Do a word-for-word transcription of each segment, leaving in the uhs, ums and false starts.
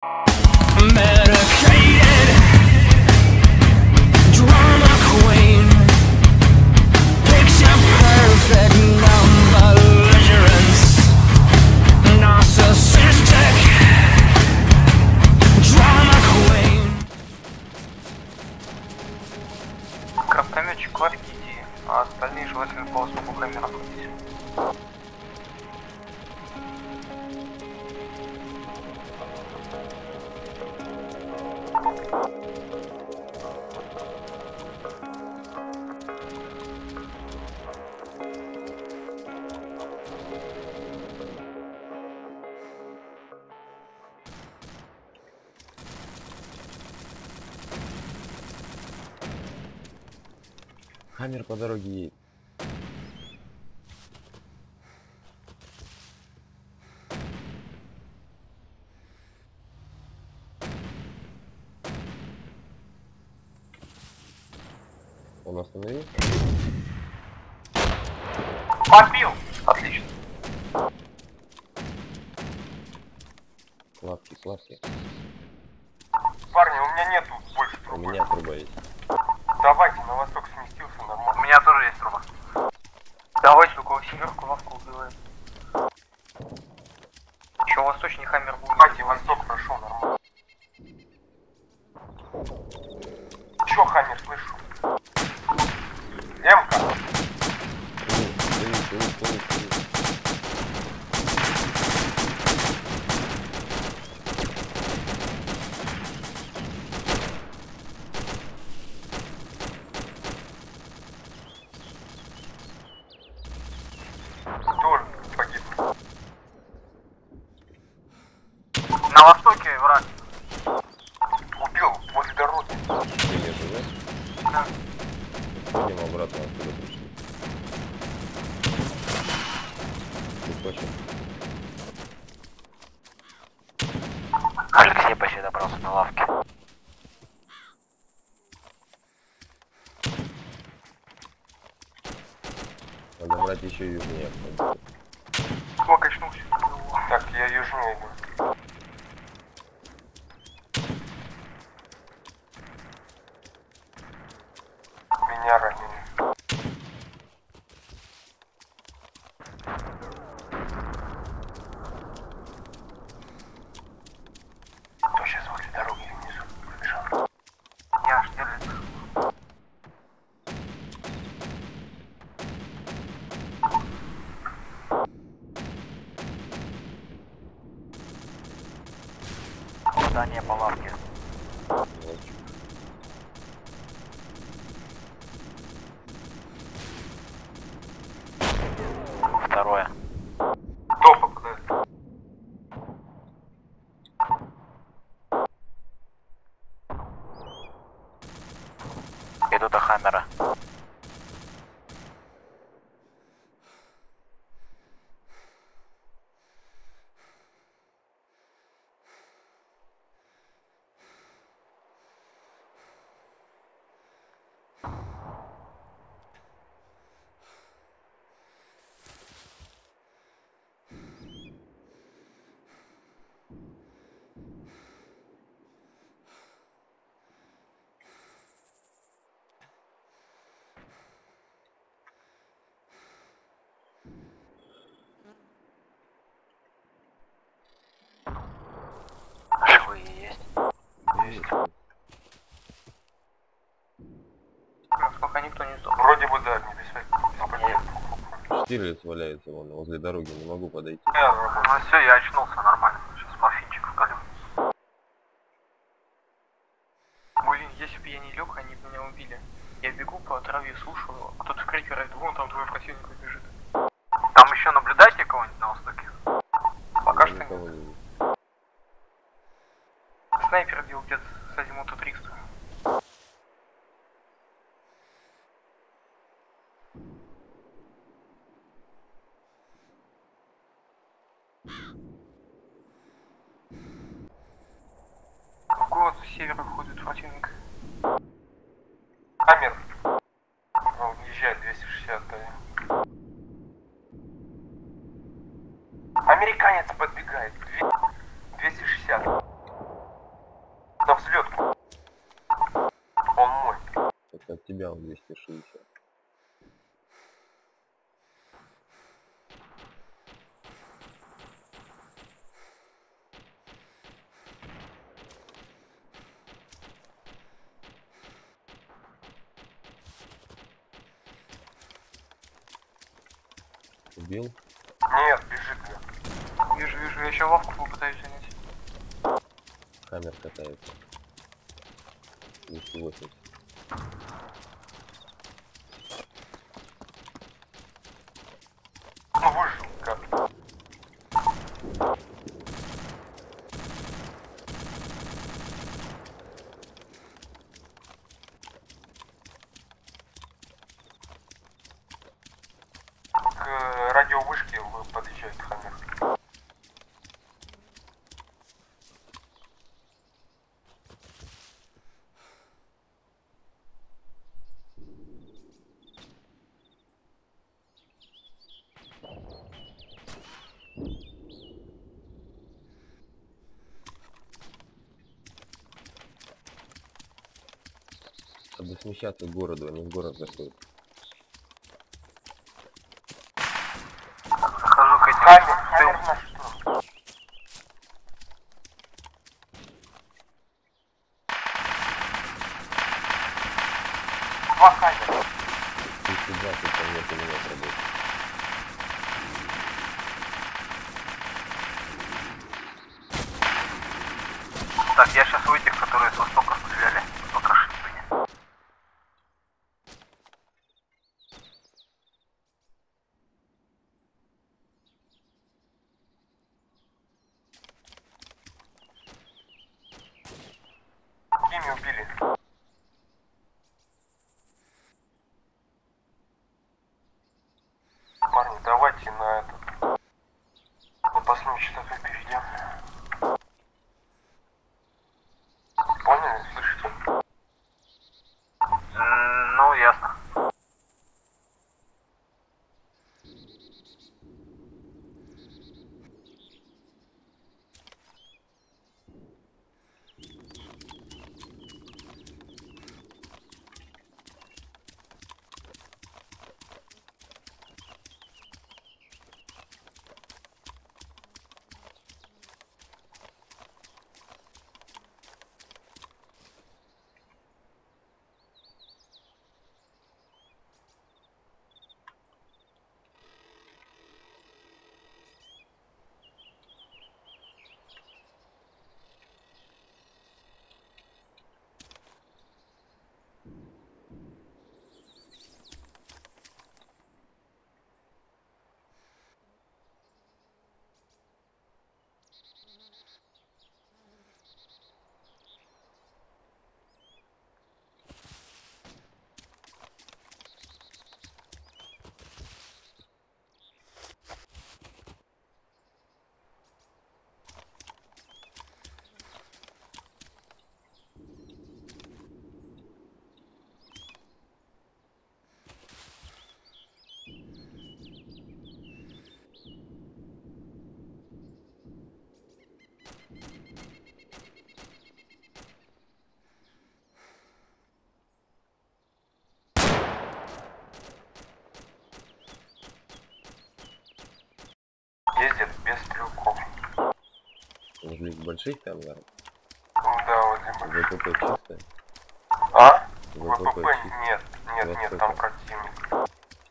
Крафтометчик в арке иди, а остальные желательно по востоку камера ходить. Хаммер по дороге едет. Он остановился? Побил! Отлично. Славки, славки. Парни, у меня нету больше У трубы. меня труба есть. Давайте, на восток сместился нормально. У меня тоже есть труба. Давайте только семерку лавку убиваем. Еще восточный хаммер будет. Давайте, восток прошел нормально. Че хаммер, слышу? Эмка. Тоже погиб. На востоке враг. Убил возле дороги. Ты не живешь? Да. Пойдем обратно, откуда пришли. Ты хочешь? Алексей почти добрался на лавке. Надо брать еще южнее. О, качнулся. Так, я южнее иду. Меня ранили. Кто сейчас возле дороги внизу пробежал? Я Штирлиц. Здание по лавке. Второе. Кто попадает? Иду до хаммера. Живые есть? Есть. Пока никто не сдох. Вроде бы да, не без всяких. Штирлиц валяется вон возле дороги, не могу подойти. Ну все, я очнулся нормально. Сейчас морфинчик вколю. Блин, если бы я не лег, они бы меня убили. Я бегу по траве, слушаю, кто-то в крик орает, вон там твой противник бежит. Там еще наблюдаете кого-нибудь на востоке? Пока что Никого нет. не вижу. Снайпер бил где-то с азимута триста. В город с севера ходит противник. Хаммер. Он въезжает двести шестьдесят, да. Американец подбегает. двести шестьдесят. от тебя он двести шестьдесят. Убил? Нет, бежит. Вижу, вижу, я еще лавку попытаюсь занять. Хаммер катается. двести восемьдесят. Ну выжил, как? К радиовышке подъезжает Хаммер. Надо смещаться к городу, они в город заходят. Захожу к этим. Хаммер, Хаммер в нашу сторону. Два Хаммера. двести двадцать по мне пулемет работает. Так, я сейчас у этих, которые с востока стреляли, покрошить меня. Кими убили. Парни, давайте на этот запасную частоту перейдем. Поняли? Слышите? Mm, ну, ясно. Ездит без стрелков. Возле больших камер? Да, возле больших. ВПП чистая? А? ВПП ВПП чистая? нет, нет, нет, там противник.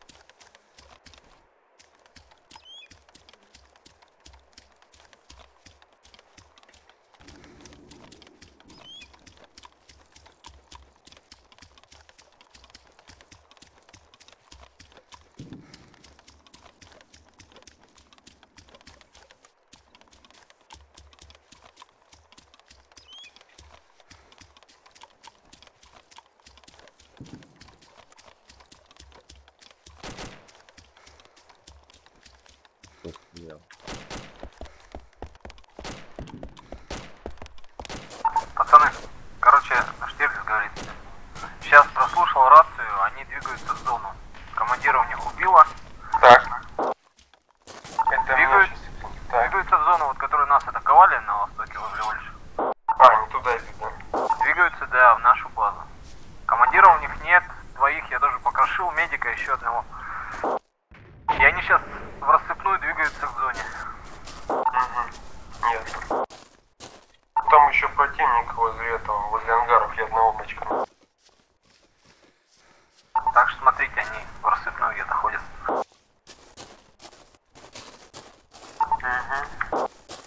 Я. Пацаны, короче, Штирлиц говорит, сейчас прослушал рацию, они двигаются в зону. Командира у них убило. Так. Это двигаются, так. Двигаются в зону, вот, которую нас атаковали на востоке возле Ольши. А, не туда идут, да? Двигаются, да, в нашу базу. Командира у них нет, Там еще противник возле этого, возле ангаров, я одного бочка. Так что смотрите, они в рассыпную где-то ходят. Угу.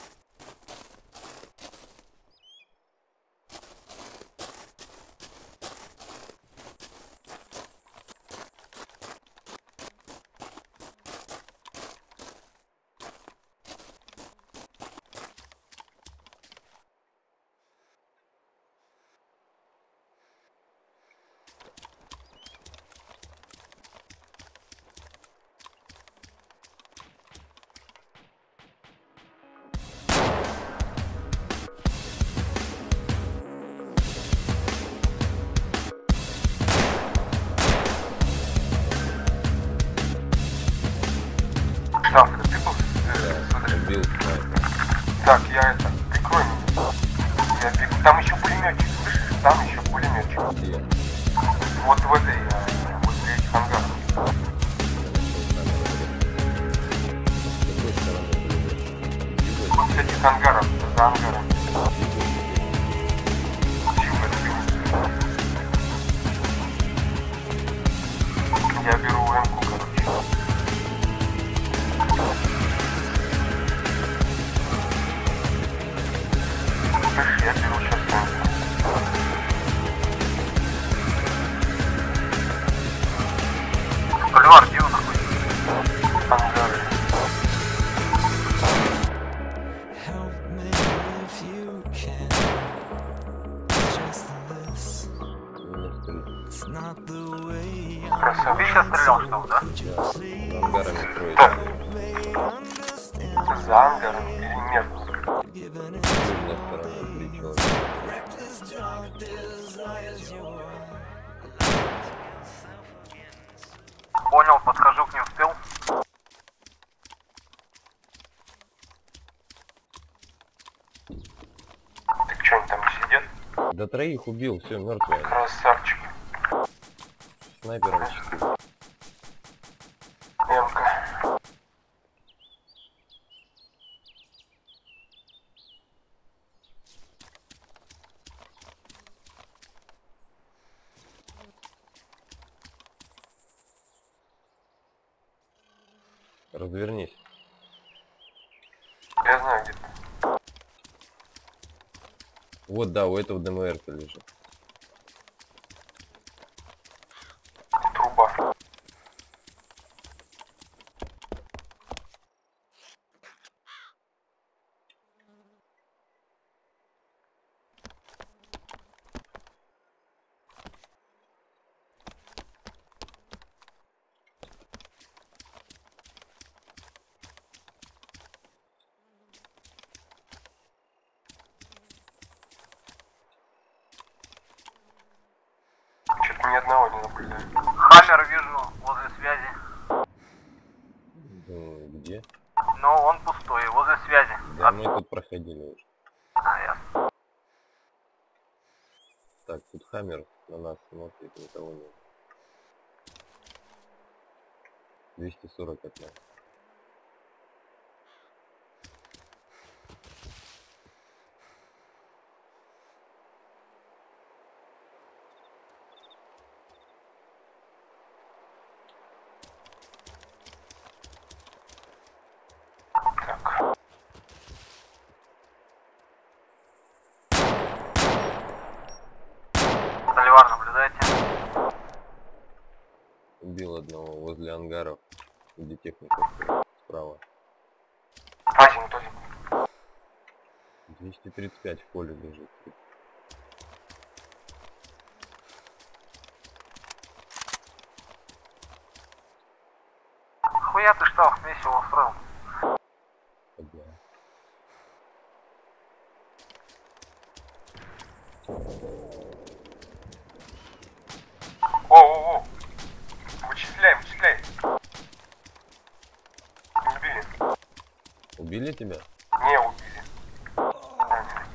Ставка, ты был? Да, убил снайпер. Так, я это, прикрой меня. Я бегу. Там еще пулеметчик, слышишь? Там еще пулеметчик. Где? Вот в этой, э, возле этих ангаров. С какой стороны пулемет? Вот с этих ангаров, за ангаром. Тихо, тихо. Я беру эмку, короче. Слышь, я беру сейчас эмку. Поливар, где он находится? Ангары. Help me if you can. Just this. Минус три. It's not the way I Красава. Ты сейчас стрелял, что ли, да? Да, ангарами кроется. Так, may understand. за ангаром или между? Given it Южная сторона, три человека. reckless drunk desires your. Понял, подхожу к ним, успел. Так что они там сидят? До троих убил, все, мертвые. Красавчик. Снайпером четыре. Эмка. Развернись. Я знаю где ты. Вот, да, у этого ДМР-то лежит. Труба. Что-то ни одного не наблюдаю. Хаммер вижу возле связи. Ну, где? Но он пустой, возле связи. Да, мы тут проходили уже. А, ясно. Так, тут Хаммер на нас смотрит, никого нет. двести сорок от нас. Так. Поливар, наблюдайте. Убил одного возле ангаров, где техника стоит, справа. Азим тоже. двести тридцать пять в поле лежит. Хуя ты штаб месиво устроил. Одна. О-о-о! Вычисляй, вычисляй. Убили. Убили тебя? Не убили. Ранили.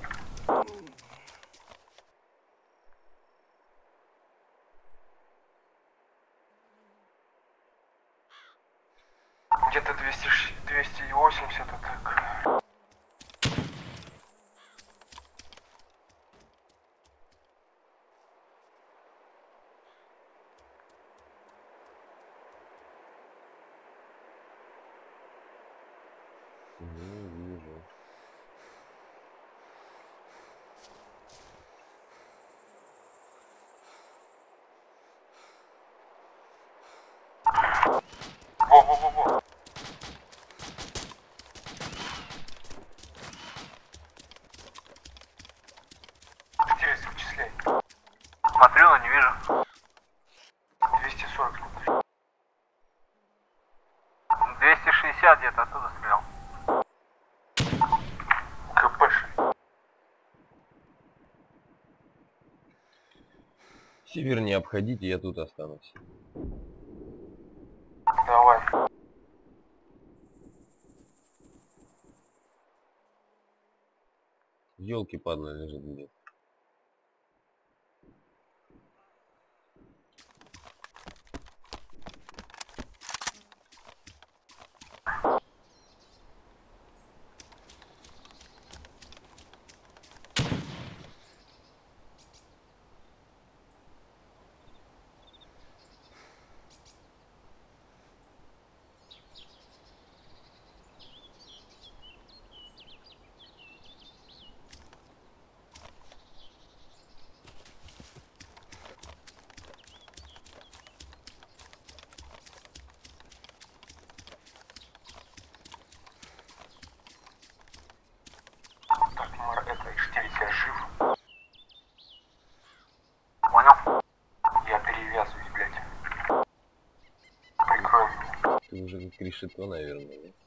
Где-то двести, двести восемьдесят, а так. Во-во-во-во. Стилец, вычисляй. Смотрю, но не вижу. двести сорок смотри. двести шестьдесят где-то оттуда стрелял. КПш. Север не обходите, я тут останусь. Давай. Елки падла лежит где. Так, Мар, это Штилец, я жив. Понял? Я перевязываюсь, блядь. Прикрой меня. Ты уже как решето, наверное. Да?